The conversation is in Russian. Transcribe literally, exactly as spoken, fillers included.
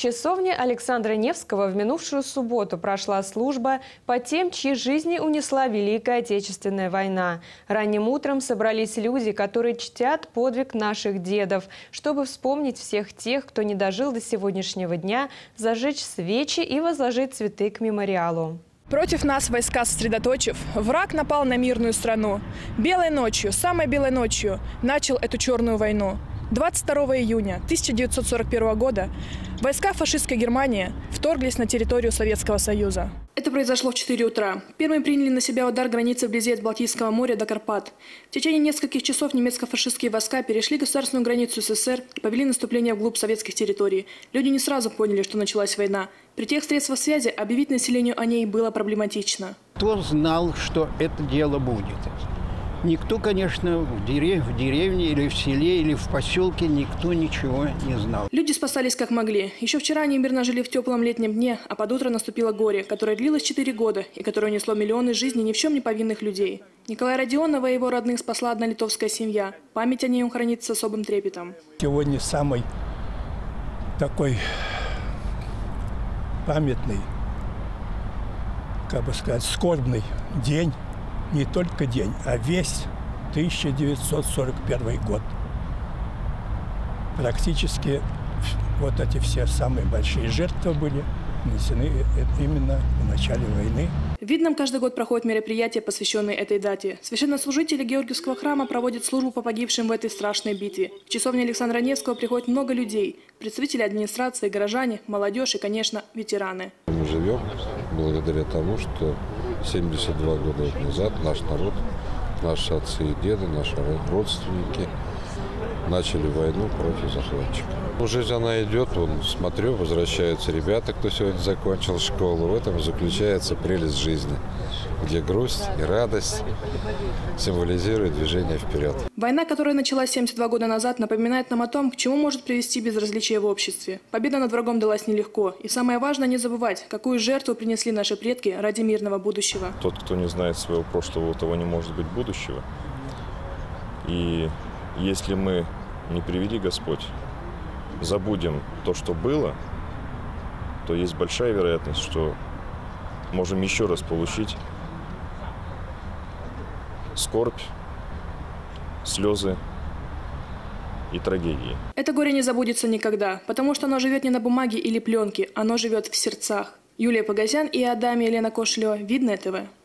часовне Александра Невского в минувшую субботу прошла служба по тем, чьи жизни унесла Великая Отечественная война. Ранним утром собрались люди, которые чтят подвиг наших дедов, чтобы вспомнить всех тех, кто не дожил до сегодняшнего дня, зажечь свечи и возложить цветы к мемориалу. Против нас войска сосредоточив, враг напал на мирную страну. Белой ночью, самой белой ночью, начал эту черную войну. двадцать второго июня тысяча девятьсот сорок первого года войска фашистской Германии вторглись на территорию Советского Союза. Это произошло в четыре утра. Первыми приняли на себя удар границы вблизи от Балтийского моря до Карпат. В течение нескольких часов немецко-фашистские войска перешли государственную границу СССР и повели наступление вглубь советских территорий. Люди не сразу поняли, что началась война. При тех средствах связи объявить населению о ней было проблематично. Кто знал, что это дело будет? Никто, конечно, в, дерев... в деревне или в селе, или в поселке никто ничего не знал. Люди спасались как могли. Еще вчера они мирно жили в теплом летнем дне, а под утро наступило горе, которое длилось четыре года и которое унесло миллионы жизней ни в чем не повинных людей. Николая Родионова и его родных спасла одна литовская семья. Память о ней хранится с особым трепетом. Сегодня самый такой памятный, как бы сказать, скорбный день. Не только день, а весь тысяча девятьсот сорок первый год. Практически вот эти все самые большие жертвы были нанесены именно в начале войны. В Видном каждый год проходят мероприятия, посвященные этой дате. Священнослужители Георгиевского храма проводят службу по погибшим в этой страшной битве. В часовню Александра Невского приходит много людей. Представители администрации, горожане, молодежь и, конечно, ветераны. Мы живем благодаря тому, что семьдесят два года назад наш народ, наши отцы и деды, наши родственники начали войну против захватчиков. Жизнь она идет, вон, смотрю, возвращаются ребята, кто сегодня закончил школу. В этом заключается прелесть жизни, где грусть и радость символизируют движение вперед. Война, которая началась семьдесят два года назад, напоминает нам о том, к чему может привести безразличие в обществе. Победа над врагом далась нелегко. И самое важное не забывать, какую жертву принесли наши предки ради мирного будущего. Тот, кто не знает своего прошлого, у того не может быть будущего. И если мы, не приведи Господь, забудем то, что было, то есть большая вероятность, что можем еще раз получить скорбь, слезы и трагедии. Это горе не забудется никогда, потому что оно живет не на бумаге или пленке, оно живет в сердцах. Юлия Погосян и Адам Елена Кошлева. Видное ТВ.